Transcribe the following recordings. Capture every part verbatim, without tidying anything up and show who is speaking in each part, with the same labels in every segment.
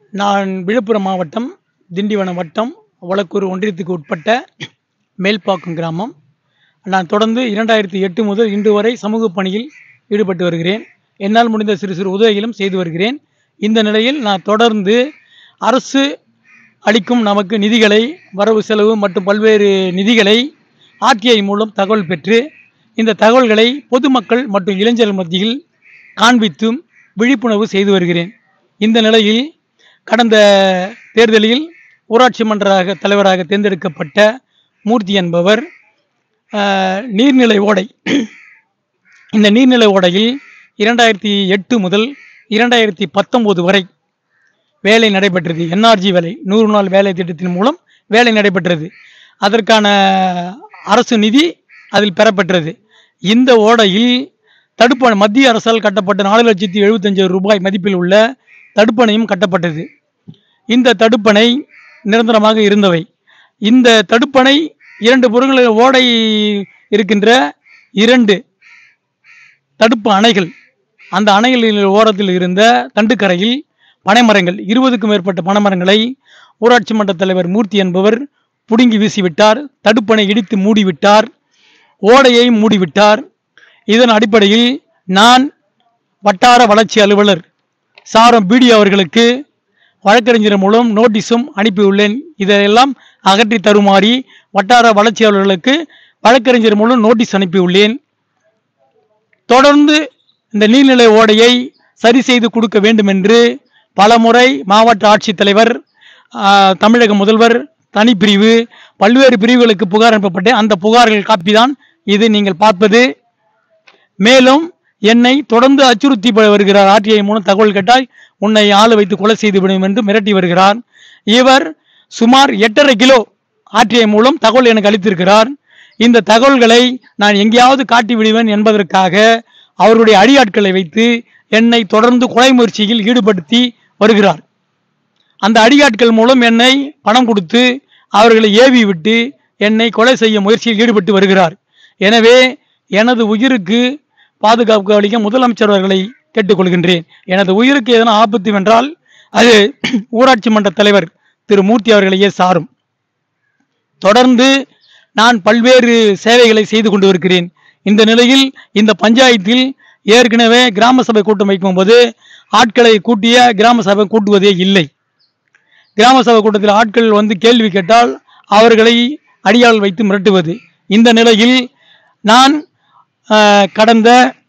Speaker 1: நான் விழுப்புரம் மாவட்டம் திண்டிவனம் வட்டம் வழக்கூர் ஒன்றியத்துக்கு உட்பட்ட மேல்பாக்கம் கிராமம். நான் தொடர்ந்து இரண்டாயிரத்தி எட்டு முதல் இன்று வரை சமூக பணியில் ஈடுபட்டு வருகிறேன். என்னால் முடிந்த சிறு சிறு உதவிகளும் செய்து வருகிறேன். இந்த நிலையில் நான் தொடர்ந்து அரசு அளிக்கும் நமக்கு நிதிகளை, வரவு செலவு மற்றும் பல்வேறு நிதிகளை ஆர்டிஐ மூலம் தகவல் பெற்று இந்த தகவல்களை பொதுமக்கள் மற்றும் இளைஞர்கள் மத்தியில் காண்பித்தும் விழிப்புணர்வு செய்து வருகிறேன். இந்த நிலையில் கடந்த தேர்தலில் ஊராட்சி மன்ற தலைவராக தேர்ந்தெடுக்கப்பட்ட மூர்த்தி என்பவர் நீர்நிலை ஓடை இந்த நீர்நிலை ஓடையில் இரண்டாயிரத்தி எட்டு முதல் இரண்டாயிரத்தி பத்தொம்போது வரை வேலை நடைபெற்றது. என்ஆர்ஜி வேலை, நூறு நாள் வேலை திட்டத்தின் மூலம் வேலை நடைபெற்றது. அதற்கான அரசு நிதி அதில் பெறப்பெற்றது. இந்த ஓடையில் தடுப்பணை மத்திய அரசால் கட்டப்பட்ட நாலு லட்சத்தி எழுபத்தஞ்சு ரூபாய் மதிப்பில் உள்ள தடுப்பணையும் கட்டப்பட்டது. இந்த தடுப்பணை நிரந்தரமாக இருந்தவை. இந்த தடுப்பணை இரண்டு புறங்களில் ஓடை இருக்கின்ற இரண்டு தடுப்பு அணைகள், அந்த அணைகளின் ஓரத்தில் இருந்த தண்டுக்கரையில் பனைமரங்கள், இருபதுக்கும் மேற்பட்ட பனைமரங்களை ஊராட்சி மன்ற தலைவர் மூர்த்தி என்பவர் புடுங்கி வீசிவிட்டார். தடுப்பணை இடித்து மூடிவிட்டார். ஓடையை மூடிவிட்டார். இதன் அடிப்படையில் நான் வட்டார வளர்ச்சி அலுவலர் சாரம் பிடி அவர்களுக்கு வழக்கறிஞர் மூலம் நோட்டீஸும் அனுப்பியுள்ளேன். இதையெல்லாம் அகற்றி தருமாறி வட்டார வளர்ச்சி அலுவலர்களுக்கு வழக்கறிஞர் மூலம் நோட்டீஸ் அனுப்பியுள்ளேன். தொடர்ந்து இந்த நீர்நிலை ஓடையை சரி செய்து கொடுக்க வேண்டும் என்று பலமுறை மாவட்ட ஆட்சித்தலைவர், தமிழக முதல்வர், தனிப்பிரிவு, பல்வேறு பிரிவுகளுக்கு புகார் அனுப்பப்பட்டு அந்த புகார்கள் காப்பி தான் இது நீங்கள் பார்ப்பது. மேலும் என்னை தொடர்ந்து அச்சுறுத்தி வருகிறார். ஆர்டிஐ மூலம் தகவல் கேட்டால் உன்னை ஆளு வைத்து கொலை செய்து விடும் என்று மிரட்டி வருகிறார். இவர் சுமார் எட்டரை கிலோ ஆர்டிஐ மூலம் தகவல் எனக்கு அளித்திருக்கிறார். இந்த தகவல்களை நான் எங்கேயாவது காட்டி விடுவேன் என்பதற்காக அவருடைய அடியாட்களை வைத்து என்னை தொடர்ந்து கொலை முயற்சியில் ஈடுபடுத்தி வருகிறார். அந்த அடியாட்கள் மூலம் என்னை பணம் கொடுத்து அவர்களை ஏவி விட்டு என்னை கொலை செய்ய முயற்சியில் ஈடுபட்டு வருகிறார். எனவே எனது உயிருக்கு பாதுகாப்பு அளிக்க முதலமைச்சர் அவர்களை கேட்டுக்கொள்கின்றேன். எனது உயிருக்கு எதனா ஆபத்து வென்றால் அது ஊராட்சி மன்ற தலைவர் திரு மூர்த்தி அவர்களையே சாரும். தொடர்ந்து நான் பல்வேறு சேவைகளை செய்து கொண்டு வருகிறேன். இந்த நிலையில் இந்த பஞ்சாயத்தில் ஏற்கனவே கிராம சபை கூட்டம் வைக்கும் போது ஆட்களை கூட்டிய கிராம சபை கூட்டுவதே இல்லை. கிராம சபை கூட்டத்தில் ஆட்கள் வந்து கேள்வி கேட்டால் அவர்களை அடியாள் வைத்து மிரட்டுவது. இந்த நிலையில் நான் கடந்த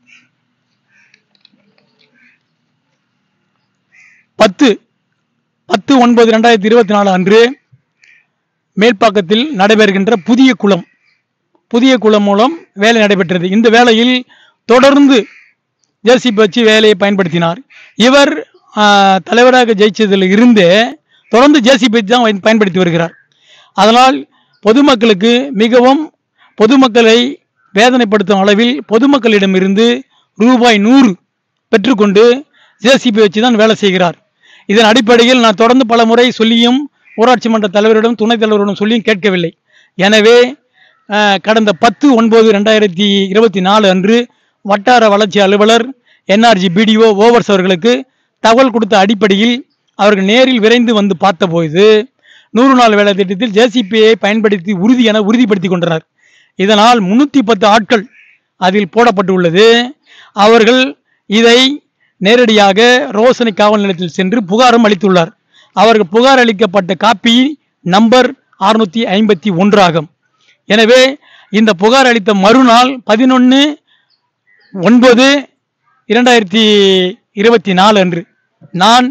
Speaker 1: பத்து பத்து ஒன்பது ரெண்டாயிரத்தி இருபத்தி நாலு அன்று மேல்பாக்கத்தில் நடைபெறுகின்ற புதிய குளம் புதிய குளம் மூலம் வேலை நடைபெற்றது. இந்த வேலையில் தொடர்ந்து ஜேசிபி வச்சு வேலையை பயன்படுத்தினார். இவர் தலைவராக ஜெயிச்சதில் இருந்தே தொடர்ந்து ஜேசிபி தான் பயன்படுத்தி வருகிறார். அதனால் பொதுமக்களுக்கு மிகவும் பொதுமக்களை வேதனைப்படுத்தும் அளவில் பொதுமக்களிடமிருந்து ரூபாய் நூறு பெற்றுக்கொண்டு ஜேசிபி வச்சு தான் வேலை செய்கிறார். இதன் அடிப்படையில் நான் தொடர்ந்து பல முறை சொல்லியும் ஊராட்சி மன்ற தலைவரிடம், துணைத் தலைவரிடம் சொல்லியும் கேட்கவில்லை. எனவே கடந்த பத்து ஒன்பது ரெண்டாயிரத்தி இருபத்தி நாலு அன்று வட்டார வளர்ச்சி அலுவலர் என்ஆர்ஜி பிடிஓ ஓவர்ஸ் அவர்களுக்கு தகவல் கொடுத்த அடிப்படையில் அவர்கள் நேரில் விரைந்து வந்து பார்த்தபோது நூறு நாள் வேலை திட்டத்தில் ஜேசிபியை பயன்படுத்தி உறுதி என உறுதிப்படுத்தி கொண்டனர். இதனால் முன்னூற்றி பத்து ஆட்கள் அதில் போடப்பட்டுள்ளது. அவர்கள் இதை நேரடியாக ரோசனை காவல் நிலையத்தில் சென்று புகாரும் அளித்துள்ளார். அவர்கள் புகார் அளிக்கப்பட்ட காப்பி நம்பர் அறுநூத்தி ஐம்பத்தி ஒன்று ஆகும். எனவே இந்த புகார் அளித்த மறுநாள் பதினொன்று ஒன்பது இரண்டாயிரத்தி இருபத்தி நாலு அன்று நான்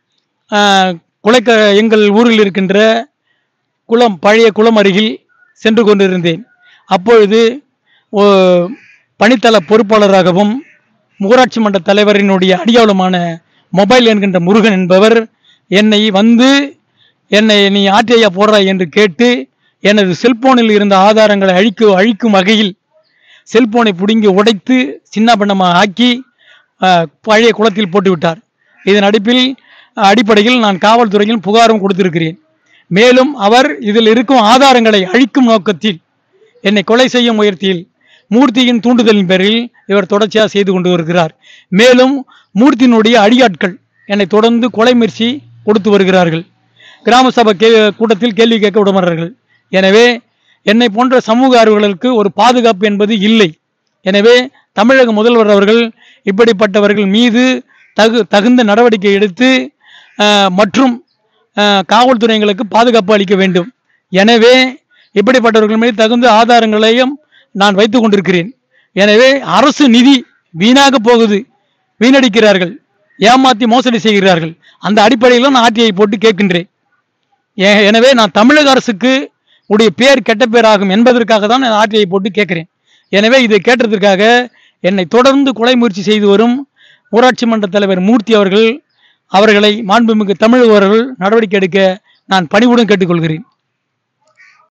Speaker 1: குளைக்க எங்கள் ஊரில் இருக்கின்ற குளம், பழைய குளம் அருகில் சென்று கொண்டிருந்தேன். அப்பொழுது பணித்தள பொறுப்பாளராகவும் ஊராட்சி மன்ற தலைவரினுடைய அடியாளுமான மொபைல் என்கின்ற முருகன் என்பவர் என்னை வந்து என்னை நீ ஆர்டிஐயா போடுறாய் என்று கேட்டு எனது செல்போனில் இருந்த ஆதாரங்களை அழிக்க அழிக்கும் வகையில் செல்போனை பிடுங்கி உடைத்து சின்ன பின்னமாக ஆக்கி பழைய குளத்தில் போட்டுவிட்டார். இதன் அடிப்பில் அடிப்படையில் நான் காவல்துறையில் புகாரும் கொடுத்திருக்கிறேன். மேலும் அவர் இதில் இருக்கும் ஆதாரங்களை அழிக்கும் நோக்கத்தில் என்னை கொலை செய்ய முயற்சியில் மூர்த்தியின் தூண்டுதலின் பேரில் இவர் தொடர்ச்சியாக செய்து கொண்டு வருகிறார். மேலும் மூர்த்தியினுடைய அடியாட்கள் என்னை தொடர்ந்து கொலை முயற்சி கொடுத்து வருகிறார்கள். கிராம சபை கே கூட்டத்தில் கேள்வி கேட்க விடுமாறார்கள். எனவே என்னை போன்ற சமூக ஆர்வலர்களுக்கு ஒரு பாதுகாப்பு என்பது இல்லை. எனவே தமிழக முதல்வர் அவர்கள் இப்படிப்பட்டவர்கள் மீது தகு தகுந்த நடவடிக்கை எடுத்து மற்றும் காவல்துறைகளுக்கு பாதுகாப்பு அளிக்க வேண்டும். எனவே இப்படிப்பட்டவர்கள் மீது தகுந்த ஆதாரங்களையும் நான் வைத்துக் கொண்டிருக்கிறேன். எனவே அரசு நிதி வீணாக போகுது, வீணடிக்கிறார்கள், ஏமாற்றி மோசடி செய்கிறார்கள். அந்த அடிப்படையில் நான் ஆர்டிஐ போட்டு கேட்கின்றேன். எனவே நான் தமிழக அரசுக்கு உடைய பேர் கெட்ட பேராகும் என்பதற்காக தான் நான் ஆர்டிஐ போட்டு கேட்கிறேன். எனவே இதை கேட்டதற்காக என்னை தொடர்ந்து கொலை முயற்சி செய்து வரும் ஊராட்சி மன்ற தலைவர் மூர்த்தி அவர்கள் அவர்களை மாண்புமிகு தமிழக அவர்கள் நடவடிக்கை எடுக்க நான் பணிவுடன் கேட்டுக்கொள்கிறேன்.